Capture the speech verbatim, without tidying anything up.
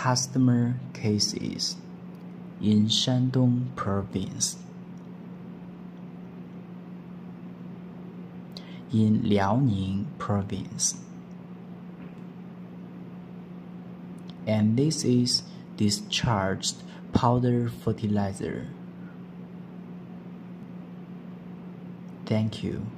customer cases in Shandong province, in Liaoning province. And this is discharged powder fertilizer. Thank you.